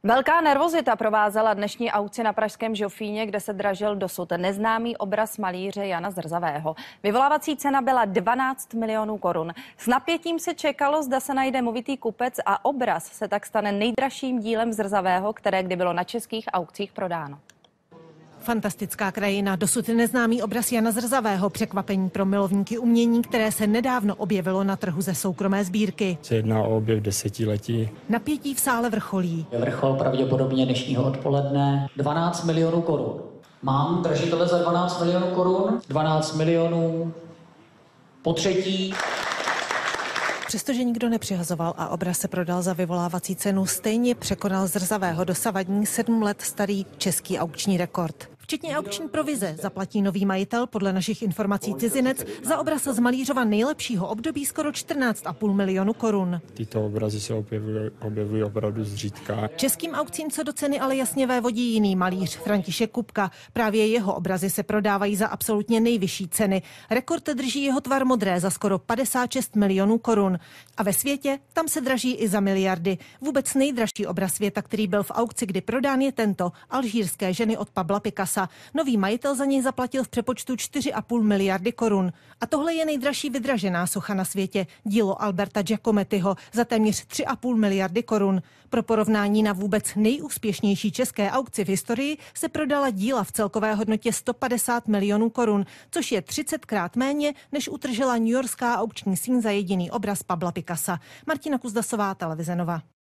Velká nervozita provázela dnešní aukci na pražském Žofíně, kde se dražil dosud neznámý obraz malíře Jana Zrzavého. Vyvolávací cena byla 12 milionů korun. S napětím se čekalo, zda se najde movitý kupec a obraz se tak stane nejdražším dílem Zrzavého, které kdy bylo na českých aukcích prodáno. Fantastická krajina, dosud neznámý obraz Jana Zrzavého, překvapení pro milovníky umění, které se nedávno objevilo na trhu ze soukromé sbírky. Se jedná o objev desetiletí. Napětí v sále vrcholí. Vrchol pravděpodobně dnešního odpoledne 12 milionů korun. Mám držitele za 12 milionů korun, 12 milionů po třetí. Přestože nikdo nepřihazoval a obraz se prodal za vyvolávací cenu, stejně překonal Zrzavého dosavadní 7 let starý český aukční rekord. Včetně aukční provize zaplatí nový majitel, podle našich informací cizinec, za obraz z malířova nejlepšího období skoro 14,5 milionu korun. Tyto obrazy se objevují opravdu zřídka. Českým aukcím co do ceny ale jasně vévodí jiný malíř, František Kupka. Právě jeho obrazy se prodávají za absolutně nejvyšší ceny. Rekord drží jeho Tvar modré za skoro 56 milionů korun. A ve světě tam se draží i za miliardy. Vůbec nejdražší obraz světa, který byl v aukci, kdy prodán, je tento, Alžírské ženy od Pabla Picassa. Nový majitel za něj zaplatil v přepočtu 4,5 miliardy korun. A tohle je nejdražší vydražená socha na světě, dílo Alberta Giacomettiho za téměř 3,5 miliardy korun. Pro porovnání, na vůbec nejúspěšnější české aukci v historii se prodala díla v celkové hodnotě 150 milionů korun, což je 30krát méně, než utržela newyorská aukční síň za jediný obraz Pabla Picassa. Martina Kuzdasová, Televize Nova.